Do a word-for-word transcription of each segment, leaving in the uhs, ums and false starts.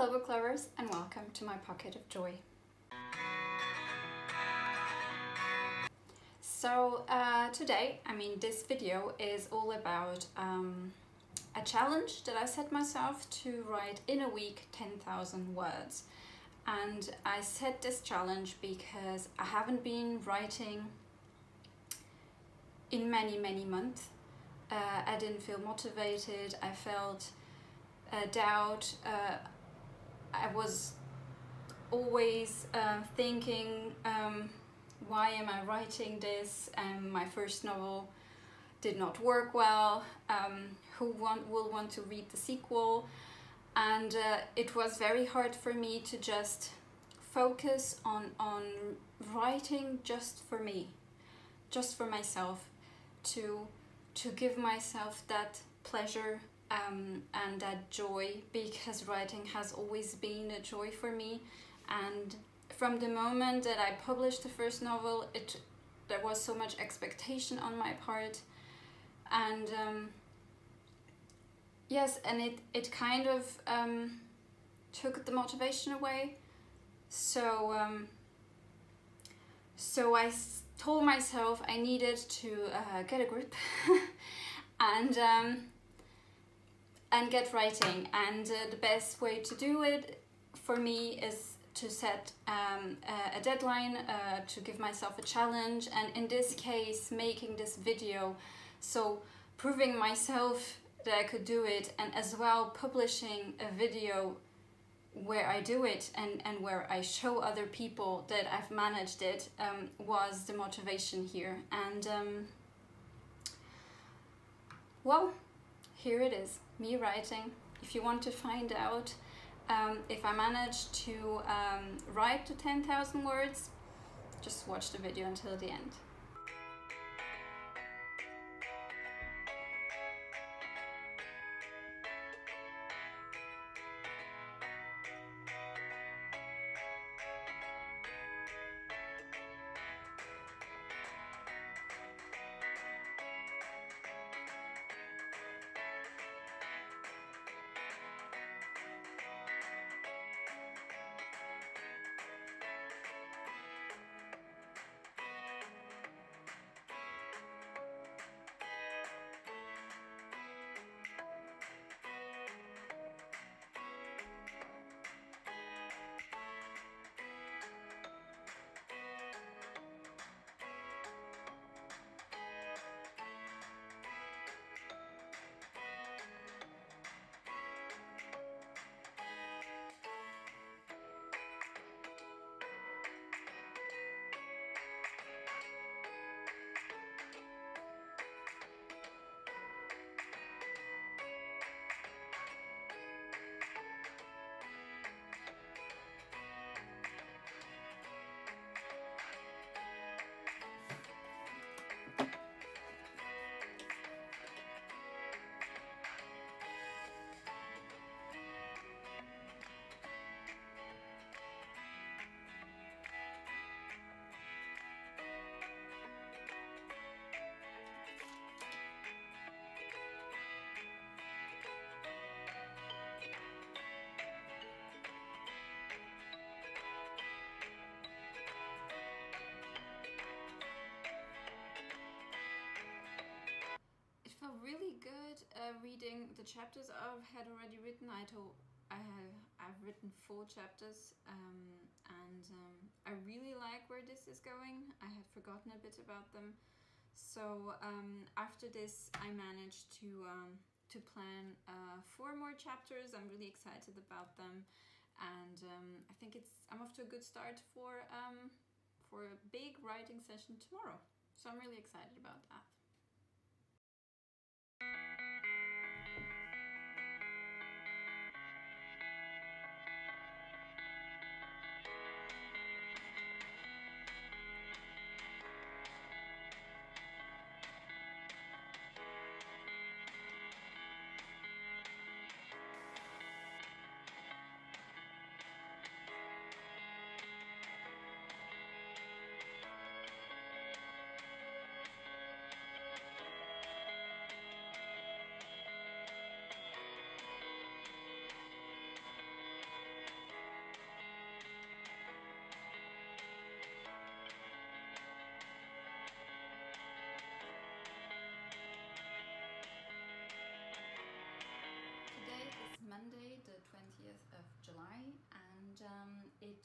Hello book lovers, and welcome to my pocket of joy. So uh, today, I mean this video is all about um, a challenge that I set myself to write in a week ten thousand words. And I set this challenge because I haven't been writing in many many months. Uh, I didn't feel motivated, I felt uh, doubt, uh, I was always uh, thinking, um, why am I writing this? And my first novel did not work well. Um, who want, will want to read the sequel? And uh, it was very hard for me to just focus on, on writing just for me, just for myself, to, to give myself that pleasure Um, and that joy, because writing has always been a joy for me. And from the moment that I published the first novel, it there was so much expectation on my part, and um, yes, and it, it kind of um, took the motivation away. So um, so I told myself I needed to uh, get a grip and um, and get writing, and uh, the best way to do it for me is to set um, a, a deadline, uh, to give myself a challenge, and in this case making this video, so proving myself that I could do it, and as well publishing a video where I do it and, and where I show other people that I've managed it, um, was the motivation here. And um, well, here it is, me writing. If you want to find out um, if I managed to um, write to ten thousand words, just watch the video until the end. Really good uh, reading the chapters I had already written. I told I have I've written four chapters, um, and um, I really like where this is going. I had forgotten a bit about them, so um, after this I managed to um, to plan uh, four more chapters. I'm really excited about them, and um, I think it's I'm off to a good start for um, for a big writing session tomorrow. So I'm really excited about that.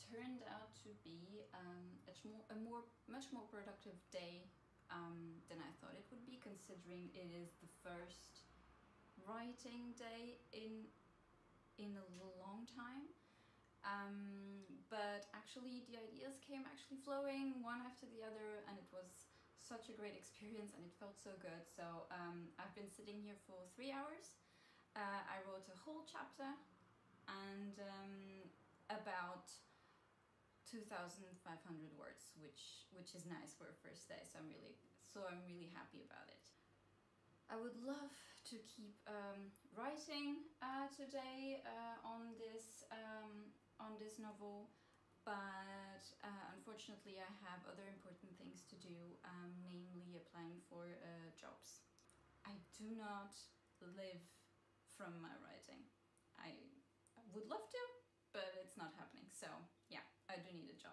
turned out to be um, a, more, a more, much more productive day um, than I thought it would be, considering it is the first writing day in in a long time. Um, but actually the ideas came actually flowing one after the other, and it was such a great experience and it felt so good. So um, I've been sitting here for three hours. Uh, I wrote a whole chapter and um, about two thousand five hundred words, which which is nice for a first day. So I'm really so I'm really happy about it. I would love to keep um, writing uh, today uh, on this um, on this novel, but uh, unfortunately I have other important things to do, um, namely applying for uh, jobs. I do not live from my writing. I would love to, but it's not happening. So yeah, I do need a job.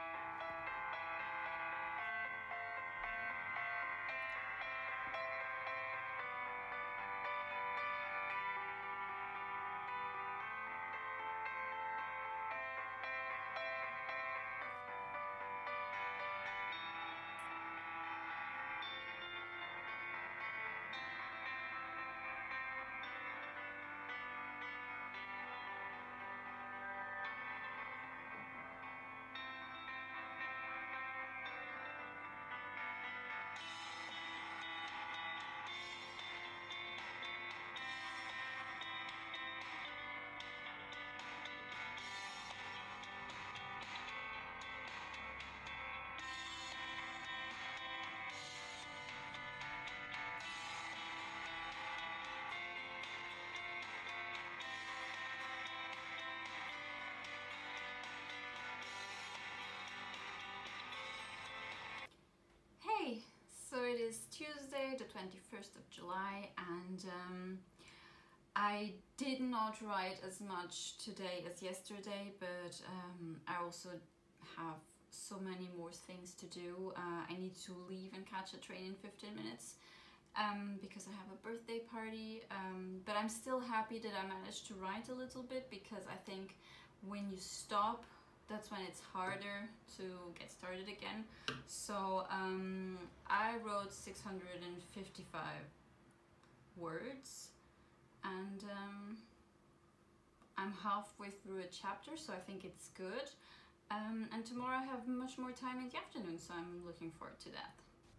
Hey, so it is Tuesday, the twenty-first of July, and um, I did not write as much today as yesterday, but um, I also have so many more things to do. Uh, I need to leave and catch a train in fifteen minutes um, because I have a birthday party, um, but I'm still happy that I managed to write a little bit, because I think when you stop, that's when it's harder to get started again. So um, I wrote six hundred fifty-five words, and um, I'm halfway through a chapter, so I think it's good. Um, and tomorrow I have much more time in the afternoon, so I'm looking forward to that.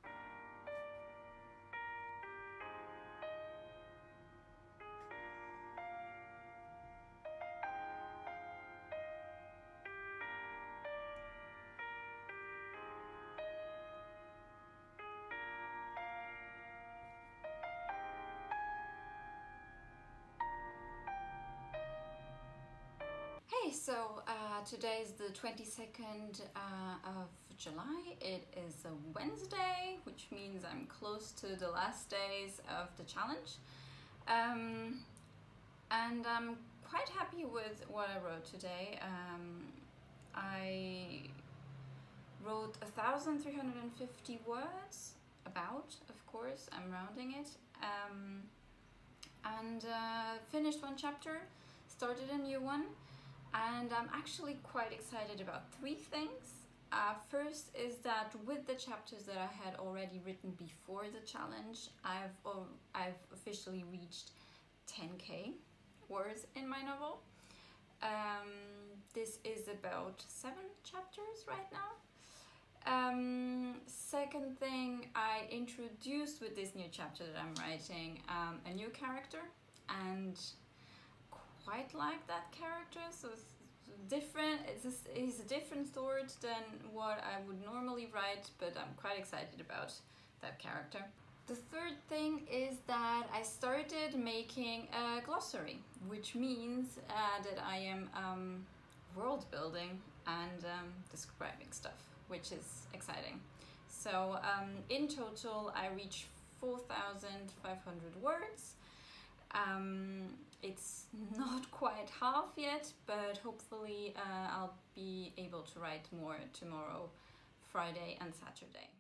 Hey, so uh, today is the twenty-second uh, of July. It is a Wednesday, which means I'm close to the last days of the challenge. Um, and I'm quite happy with what I wrote today. Um, I wrote one thousand three hundred fifty words, about, of course, I'm rounding it. Um, and uh, finished one chapter, started a new one. And I'm actually quite excited about three things. Uh, first is that with the chapters that I had already written before the challenge, I've, oh, I've officially reached ten K words in my novel. Um, this is about seven chapters right now. Um, second thing, I introduced with this new chapter that I'm writing um, a new character, and quite like that character, so it's different. It's a, it's a different sort than what I would normally write, but I'm quite excited about that character. The third thing is that I started making a glossary, which means uh, that I am um, world building and um, describing stuff, which is exciting. So um, in total I reached four thousand five hundred words. Um, it's not quite half yet, but hopefully uh, I'll be able to write more tomorrow, Friday and Saturday.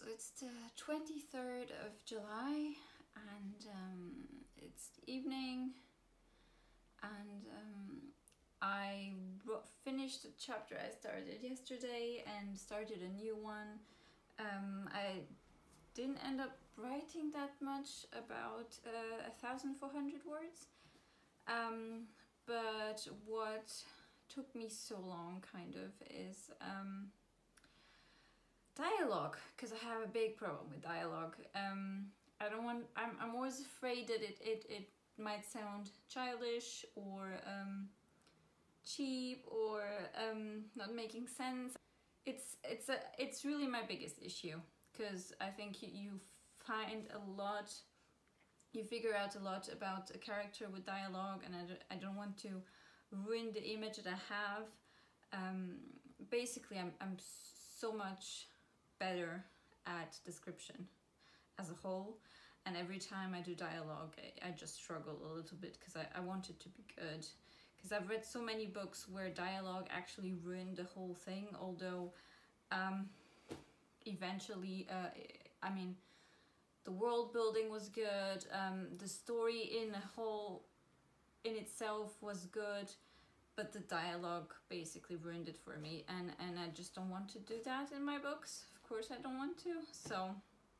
so it's the twenty-third of July, and um, it's the evening, and um, I finished the chapter I started yesterday and started a new one. Um, I didn't end up writing that much, about uh, one thousand four hundred words, um, but what took me so long kind of is um, dialogue, because I have a big problem with dialogue. Um, I don't want, I'm, I'm always afraid that it, it, it might sound childish or um, cheap or um, not making sense. It's, it's, a, it's really my biggest issue, because I think you, you find a lot, you figure out a lot about a character with dialogue, and I don't, I don't want to ruin the image that I have. Um, basically, I'm, I'm so much better at description as a whole, and every time I do dialogue I, I just struggle a little bit because I, I want it to be good, because I've read so many books where dialogue actually ruined the whole thing, although um, eventually uh, I mean the world building was good, um, the story in a whole in itself was good, but the dialogue basically ruined it for me, and, and I just don't want to do that in my books. Of course I don't want to, so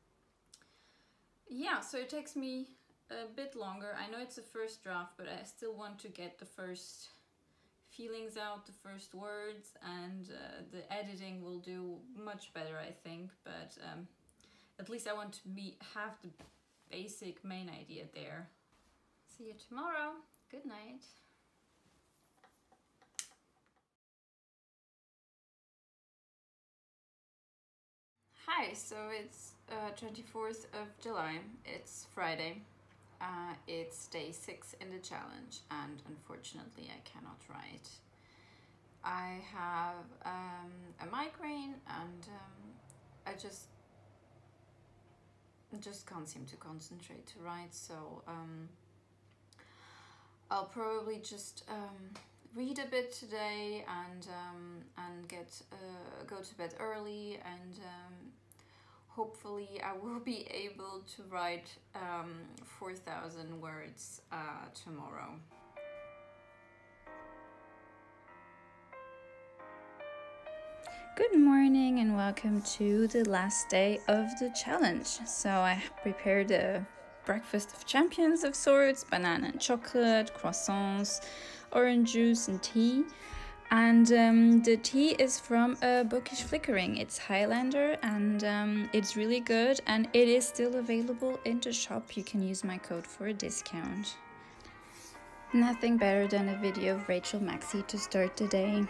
yeah, so it takes me a bit longer. I know it's a first draft, but I still want to get the first feelings out, the first words, and uh, the editing will do much better, I think, but um, at least I want to be, have the basic main idea there. See you tomorrow. Good night. Hi, so it's uh, twenty-fourth of July, it's Friday, uh, it's day six in the challenge, and unfortunately I cannot write. I have um, a migraine, and um, I just just can't seem to concentrate to write, so um, I'll probably just um, read a bit today and um, and get uh, go to bed early, and um, hopefully I will be able to write um, four thousand words uh, tomorrow. Good morning and welcome to the last day of the challenge. So I prepared a breakfast of champions of sorts: banana and chocolate, croissants, orange juice and tea. And um, the tea is from a Bookish Flickering. It's Highlander, and um, it's really good, and it is still available in the shop. You can use my code for a discount. Nothing better than a video of Rachel Maxey to start the day.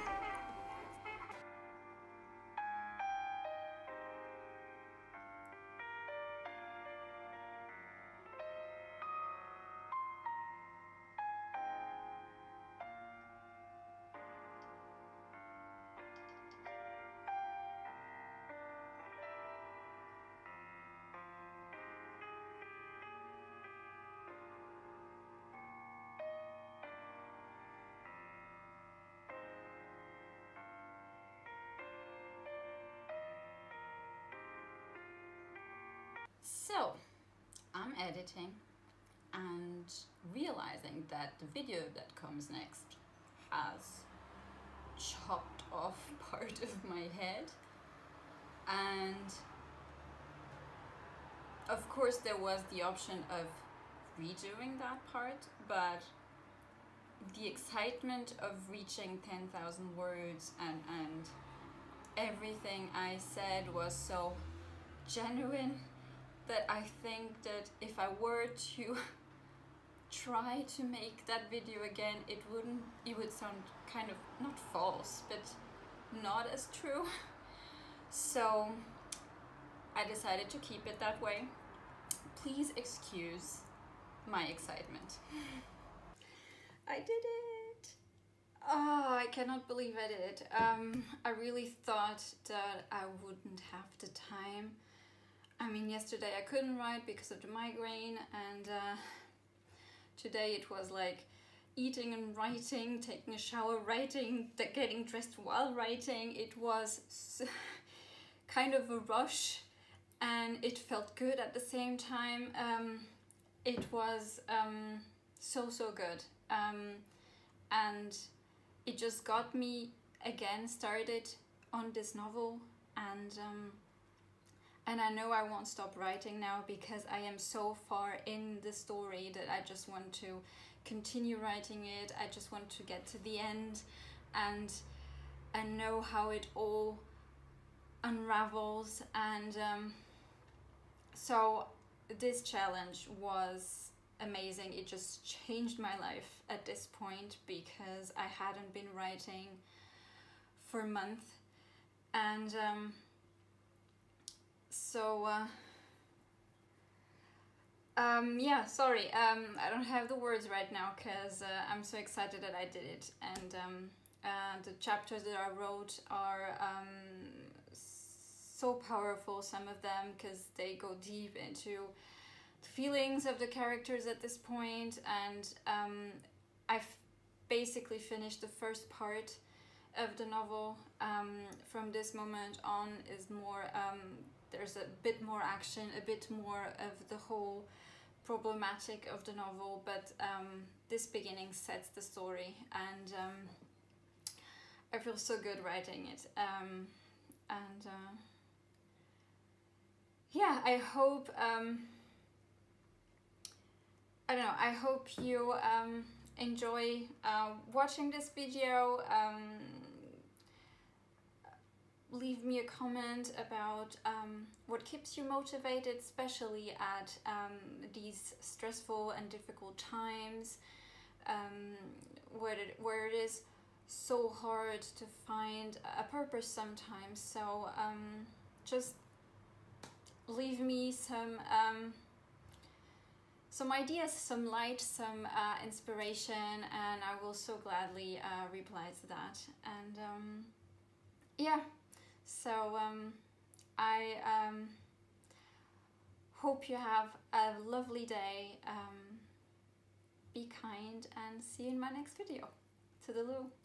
So, I'm editing and realizing that the video that comes next has chopped off part of my head, and of course there was the option of redoing that part, but the excitement of reaching ten thousand words and, and everything I said was so genuine that I think that if I were to try to make that video again, it wouldn't, it would sound kind of, not false, but not as true. So I decided to keep it that way. Please excuse my excitement. I did it! Oh, I cannot believe I did it. Um, I really thought that I wouldn't have the time. I mean, yesterday I couldn't write because of the migraine, and uh, today it was like eating and writing, taking a shower, writing, getting dressed while writing. It was kind of a rush, and it felt good at the same time. Um, it was um, so so good, um, and it just got me again started on this novel, and um, and I know I won't stop writing now because I am so far in the story that I just want to continue writing it. I just want to get to the end and and know how it all unravels. And um, so this challenge was amazing. It just changed my life at this point because I hadn't been writing for a month. And um, so uh, um, yeah, sorry, um, I don't have the words right now because uh, I'm so excited that I did it. And um, uh, the chapters that I wrote are um, so powerful, some of them, because they go deep into the feelings of the characters at this point. And um, I've basically finished the first part of the novel. Um, from this moment on is more, um, there's a bit more action, a bit more of the whole problematic of the novel, but um, this beginning sets the story, and um, I feel so good writing it. Um, and uh, yeah, I hope, um, I don't know, I hope you um, enjoy uh, watching this video. Um, leave me a comment about um, what keeps you motivated, especially at um, these stressful and difficult times, um, where, it, where it is so hard to find a purpose sometimes. So um, just leave me some um, some ideas, some light, some uh, inspiration, and I will so gladly uh, reply to that. And um, yeah, so um, I um, hope you have a lovely day. Um, be kind and see you in my next video. Toodaloo.